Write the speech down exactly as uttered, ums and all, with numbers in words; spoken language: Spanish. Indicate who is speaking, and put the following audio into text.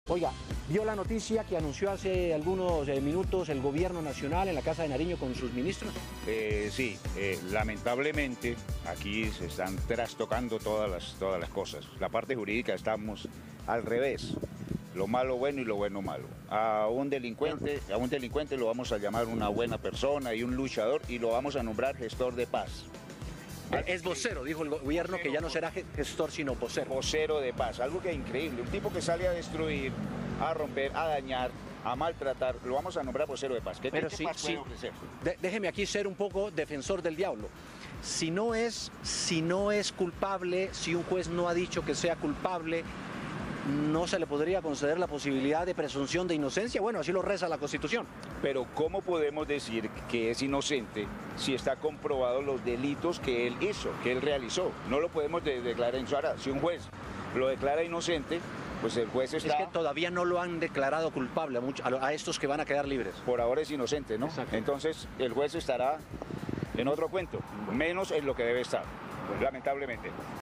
Speaker 1: Oiga, ¿vio la noticia que anunció hace algunos eh, minutos el gobierno nacional en la Casa de Nariño con sus ministros?
Speaker 2: Eh, sí, eh, lamentablemente aquí se están trastocando todas las, todas las cosas. La parte jurídica estamos al revés, lo malo bueno y lo bueno malo. A un delincuente, a un delincuente lo vamos a llamar una buena persona y un luchador y lo vamos a nombrar gestor de paz.
Speaker 1: Es vocero, dijo el gobierno, que ya no será gestor sino vocero.
Speaker 2: Vocero de paz, algo que es increíble. Un tipo que sale a destruir, a romper, a dañar, a maltratar, lo vamos a nombrar vocero de paz. ¿Qué,
Speaker 1: Pero
Speaker 2: qué
Speaker 1: sí,
Speaker 2: paz puede
Speaker 1: sí.
Speaker 2: ofrecer?
Speaker 1: De- déjeme aquí ser un poco defensor del diablo. Si no es, si no es culpable, si un juez no ha dicho que sea culpable, ¿no se le podría conceder la posibilidad de presunción de inocencia? Bueno, así lo reza la Constitución.
Speaker 2: Pero ¿cómo podemos decir que es inocente si está comprobado los delitos que él hizo, que él realizó? No lo podemos de declarar en su ara. Si un juez lo declara inocente, pues el juez está...
Speaker 1: Es que todavía no lo han declarado culpable a, much- a lo- a estos que van a quedar libres.
Speaker 2: Por ahora es inocente, ¿no?
Speaker 1: Exacto.
Speaker 2: Entonces el juez estará en otro cuento, menos en lo que debe estar, lamentablemente.